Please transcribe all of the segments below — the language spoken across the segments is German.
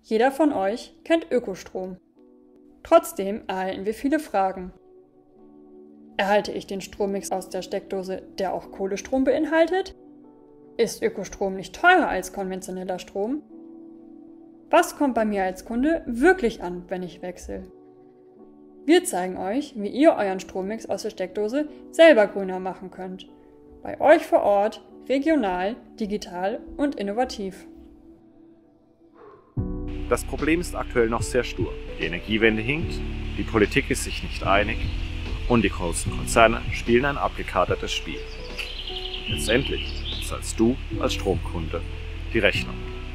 Jeder von euch kennt Ökostrom. Trotzdem erhalten wir viele Fragen. Erhalte ich den Strommix aus der Steckdose, der auch Kohlestrom beinhaltet? Ist Ökostrom nicht teurer als konventioneller Strom? Was kommt bei mir als Kunde wirklich an, wenn ich wechsle? Wir zeigen euch, wie ihr euren Strommix aus der Steckdose selber grüner machen könnt. Bei euch vor Ort, regional, digital und innovativ. Das Problem ist aktuell noch sehr stur. Die Energiewende hinkt, die Politik ist sich nicht einig und die großen Konzerne spielen ein abgekatertes Spiel. Letztendlich zahlst du als Stromkunde die Rechnung.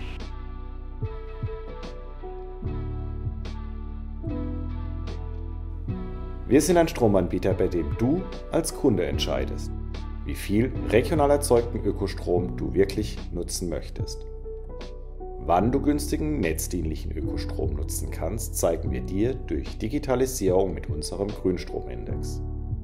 Wir sind ein Stromanbieter, bei dem du als Kunde entscheidest, wie viel regional erzeugten Ökostrom du wirklich nutzen möchtest. Wann du günstigen netzdienlichen Ökostrom nutzen kannst, zeigen wir dir durch Digitalisierung mit unserem Grünstromindex.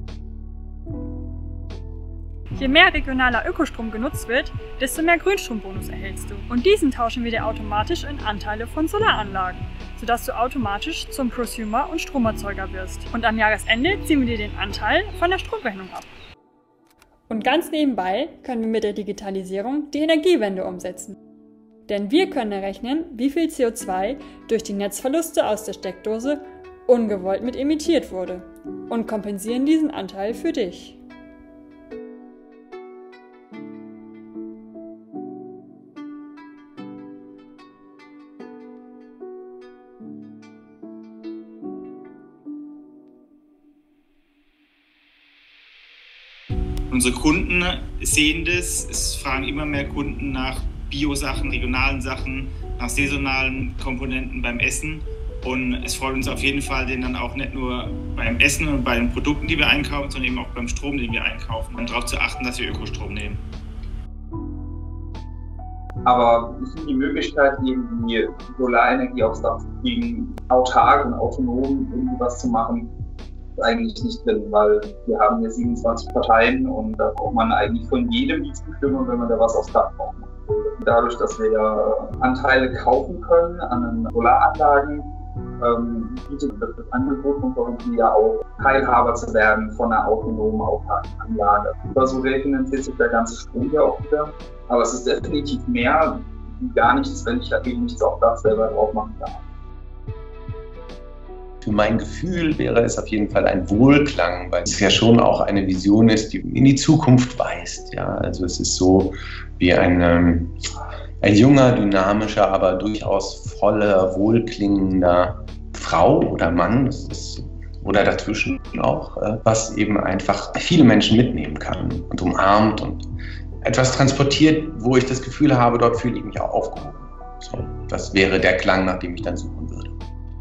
Je mehr regionaler Ökostrom genutzt wird, desto mehr Grünstrombonus erhältst du. Und diesen tauschen wir dir automatisch in Anteile von Solaranlagen, sodass du automatisch zum Prosumer und Stromerzeuger wirst. Und am Jahresende ziehen wir dir den Anteil von der Stromrechnung ab. Und ganz nebenbei können wir mit der Digitalisierung die Energiewende umsetzen. Denn wir können errechnen, wie viel CO2 durch die Netzverluste aus der Steckdose ungewollt mit emittiert wurde und kompensieren diesen Anteil für dich. Unsere Kunden sehen das, es fragen immer mehr Kunden nach Bio-Sachen, regionalen Sachen, nach saisonalen Komponenten beim Essen. Und es freut uns auf jeden Fall, den dann auch nicht nur beim Essen und bei den Produkten, die wir einkaufen, sondern eben auch beim Strom, den wir einkaufen, und darauf zu achten, dass wir Ökostrom nehmen. Aber die Möglichkeit, eben die Solarenergie aufs Dach zu kriegen, autark und autonom irgendwie was zu machen, ist eigentlich nicht drin, weil wir haben hier 27 Parteien und da braucht man eigentlich von jedem die Zustimmung, wenn man da was aufs Dach braucht. Dadurch, dass wir ja Anteile kaufen können an den Solaranlagen, bietet das Angebot uns irgendwie ja auch Teilhaber zu werden von einer autonomen, autarken Anlage. Aber so refinanziert sich der ganze Strom hier auch wieder. Aber es ist definitiv mehr wie gar nichts, wenn ich da eben nichts auf Dach selber drauf machen darf. Für mein Gefühl wäre es auf jeden Fall ein Wohlklang, weil es ja schon auch eine Vision ist, die in die Zukunft weist. Ja, also es ist so wie ein junger, dynamischer, aber durchaus voller, wohlklingender Frau oder Mann, das ist, oder dazwischen auch, was eben einfach viele Menschen mitnehmen kann und umarmt und etwas transportiert, wo ich das Gefühl habe, dort fühle ich mich auch aufgehoben. So, das wäre der Klang, nach dem ich dann suchen würde.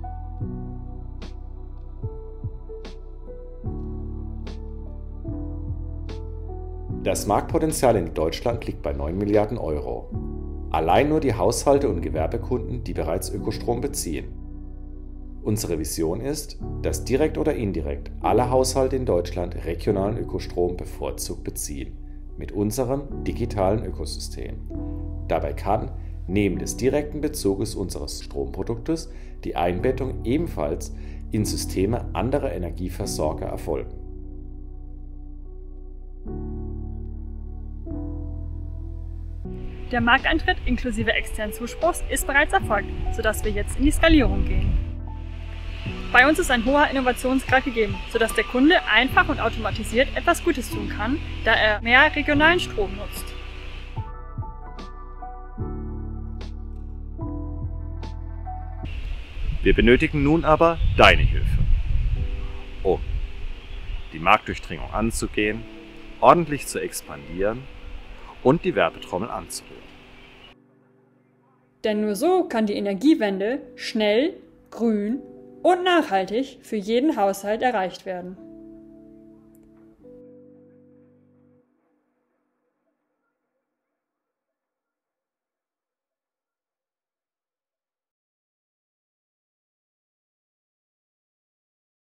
Das Marktpotenzial in Deutschland liegt bei 9 Milliarden Euro. Allein nur die Haushalte und Gewerbekunden, die bereits Ökostrom beziehen. Unsere Vision ist, dass direkt oder indirekt alle Haushalte in Deutschland regionalen Ökostrom bevorzugt beziehen, mit unserem digitalen Ökosystem. Dabei kann, neben des direkten Bezuges unseres Stromproduktes, die Einbettung ebenfalls in Systeme anderer Energieversorger erfolgen. Der Markteintritt inklusive externen Zuspruchs ist bereits erfolgt, sodass wir jetzt in die Skalierung gehen. Bei uns ist ein hoher Innovationsgrad gegeben, sodass der Kunde einfach und automatisiert etwas Gutes tun kann, da er mehr regionalen Strom nutzt. Wir benötigen nun aber deine Hilfe, um die Marktdurchdringung anzugehen, ordentlich zu expandieren und die Werbetrommel anzurühren. Denn nur so kann die Energiewende schnell, grün und nachhaltig für jeden Haushalt erreicht werden.